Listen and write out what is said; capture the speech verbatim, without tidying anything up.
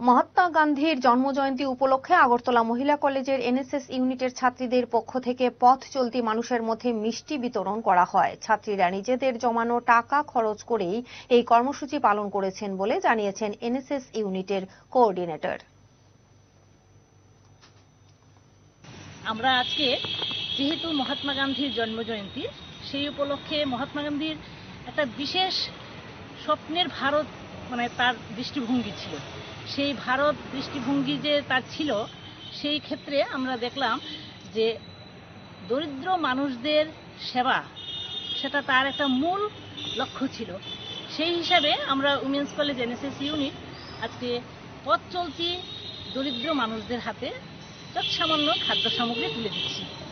মহাত্মা গান্ধীর জন্মজয়ন্তী উপলক্ষে আগরতলা মহিলা কলেজের এনএসএস ইউনিটের ছাত্রীদের পক্ষ থেকে পথ চলতি মানুষের মধ্যে মিষ্টি বিতরণ করা হয়। ছাত্রীরা নিজেদের জমানো টাকা খরচ করেই এই কর্মসূচি পালন করেছেন বলে জানিয়েছেন এনএসএস ইউনিটের কোঅর্ডিনেটর। আমরা আজকে যেহেতু মহাত্মা গান্ধীর জন্মজয়ন্তী, সেই উপলক্ষে মহাত্মা গান্ধীর একটা বিশেষ স্বপ্নের ভারত মানে তার দৃষ্টিভঙ্গি ছিল। সেই ভারত দৃষ্টিভঙ্গি যে তার ছিল, সেই ক্ষেত্রে আমরা দেখলাম যে দরিদ্র মানুষদের সেবা সেটা তার একটা মূল লক্ষ্য ছিল। সেই হিসাবে আমরা উমেন্স কলেজ এনএসএস ইউনিট আজকে পথ চলতি দরিদ্র মানুষদের হাতে যৎসামান্য খাদ্য সামগ্রী তুলে দিচ্ছি।